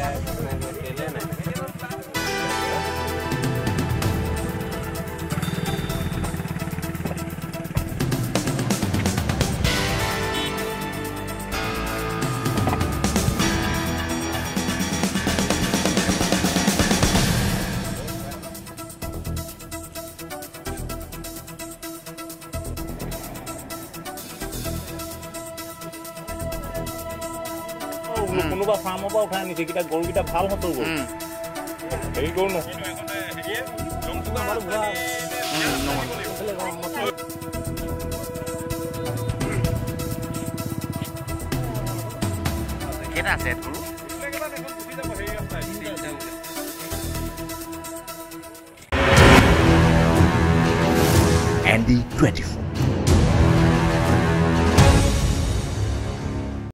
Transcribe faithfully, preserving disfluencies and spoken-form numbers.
কোনোবা ফাৰ্মৰ পৰা উঠাই আনিছে কেইটা গৰুকেইটা ভাল হতো গৰু হেৰি গৰু ন কেইটা আছে Andy twenty-four